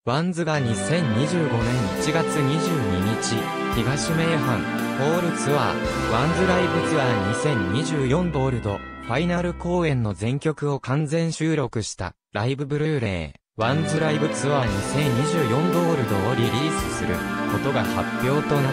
ワンズが2025年1月22日、東名阪、ホールツアー、ワンズライブツアー2024ゴールド、ファイナル公演の全曲を完全収録した、ライブブルーレイ、ワンズライブツアー2024ゴールドをリリースする、ことが発表となった。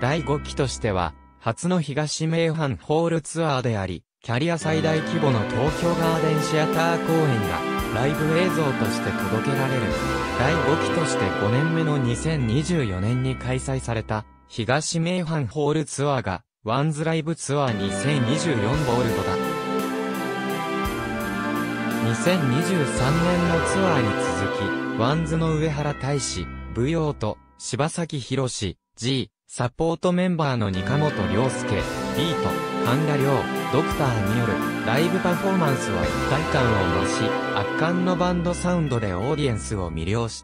第5期としては、初の東名阪ホールツアーであり、キャリア最大規模の東京ガーデンシアター公演が、ライブ映像として届けられる。第5期として5年目の2024年に開催された、東名阪ホールツアーが、ワンズライブツアー2024ゴールドだ。2023年のツアーに続き、ワンズの上原大志、舞踊と、柴崎博士、G、サポートメンバーの二鴨本亮介、ビート、神田亮、ドクターによるライブパフォーマンスは一体感を増し、圧巻のバンドサウンドでオーディエンスを魅了した。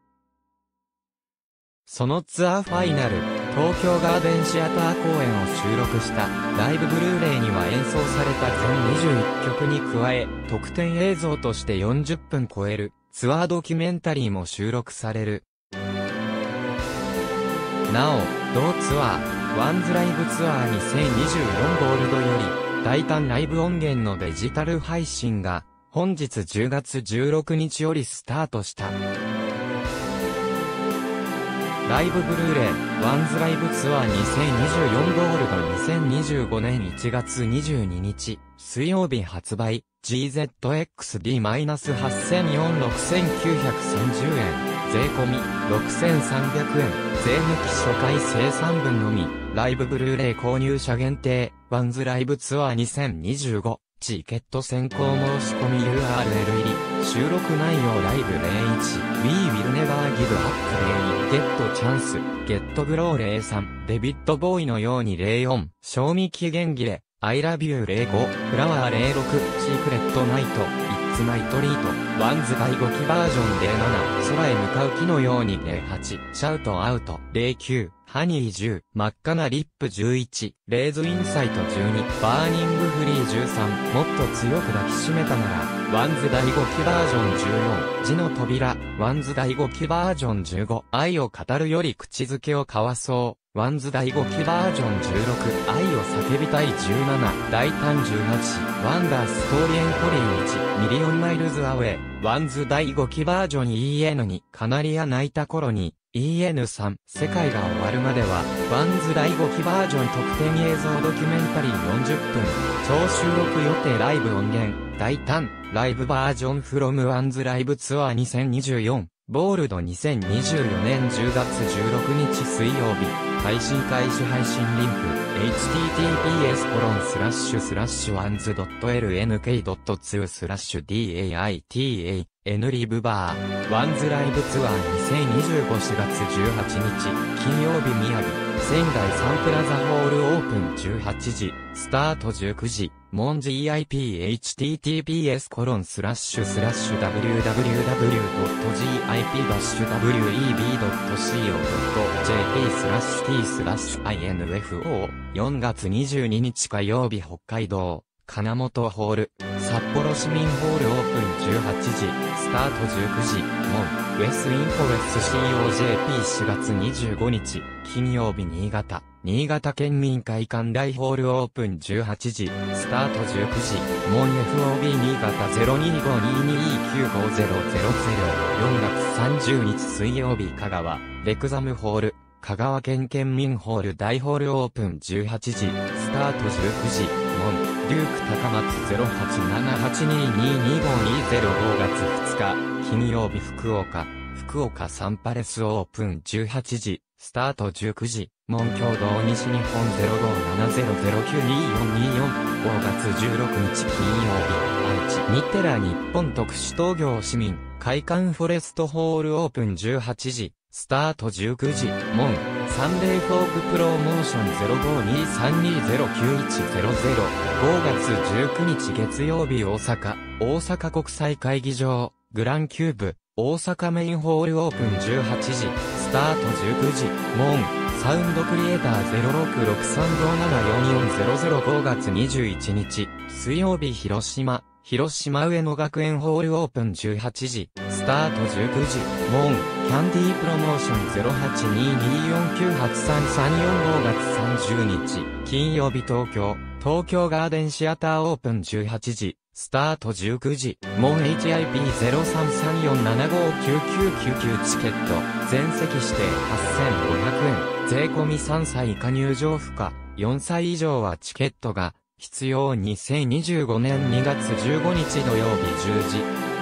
そのツアーファイナル、東京ガーデンシアター公演を収録したライブブルーレイには演奏された全21曲に加え、特典映像として40分超えるツアードキュメンタリーも収録される。なお、同ツアー、ワンズライブツアー2024ゴールドより、大胆ライブ音源のデジタル配信が、本日10月16日よりスタートした。ライブブルーレイ、ワンズライブツアー2024ゴールド2025年1月22日、水曜日発売、GZXD-8300 円、税込み6300円、税抜き初回生産分のみ、ライブブルーレイ購入者限定、ワンズライブツアー2025、チケット先行申し込み URL 入り、収録内容ライブ01、We Will Never Give Up 0、ゲットチャンス、ゲットグロー03、デビッドボーイのように04、賞味期限切れ、I Love You 05、フラワー06、シークレットナイト、It's My Treat、ワンズ第5期バージョン07、空へ向かう木のように08、シャウトアウト09、ハニー10、真っ赤なリップ11、レーズインサイト12、バーニングフリー13、もっと強く抱きしめたなら、ワンズ第5期バージョン14、字の扉、ワンズ第5期バージョン15、愛を語るより口づけを交わそう、ワンズ第5期バージョン16、愛を叫びたい17、大胆18、ワンダーストーリエンコリー1、ミリオンマイルズアウェイ、ワンズ第5期バージョン EN2、カナリア泣いた頃に、EN3、世界が終わるまでは、ワンズ第5期バージョン特典映像ドキュメンタリー40分、超収録予定ライブ音源、大胆、ライブバージョンフロムワンズライブツアー2024、ボールド2024年10月16日水曜日、配信開始配信リンク、https://1z.lnk.2/daita N リブバー、ワンズライブツアー2025 4月18日、金曜日宮城、仙台サンプラザホールオープン18時、スタート19時、モンジ EIP https://www.gipweb.co.jp/t/info、4月22日火曜日北海道、金本ホール、札幌市民ホールオープン18時、スタート19時、モン、ウェスインフォウェス COJP4 月25日、金曜日新潟、新潟県民会館大ホールオープン18時、スタート19時、モン FOB 新潟 0252295000、4月30日水曜日香川、レクザムホール、香川県県民ホール大ホールオープン18時、スタート19時、モン、デューク高松 0878222520 5月2日、金曜日福岡、福岡サンパレスオープン18時、スタート19時、モン共同西日本 0570092424、5月16日金曜日、愛知、ニテラ日本特殊東京市民、会館フォレストホールオープン18時、スタート19時、モン、サンデーフォークプロモーション 0523209100、5月19日月曜日大阪国際会議場、グランキューブ、大阪メインホールオープン18時、スタート19時、モン、サウンドクリエイター0663574400、5月21日、水曜日広島広島上野学園ホールオープン18時、スタート19時、モン、キャンディープロモーション0822498334 5月30日、金曜日東京ガーデンシアターオープン18時、スタート19時、モン HIP0334759999 チケット、全席指定8500円、税込み3歳以下入場不可、4歳以上はチケットが必要。2025年2月15日土曜日10時。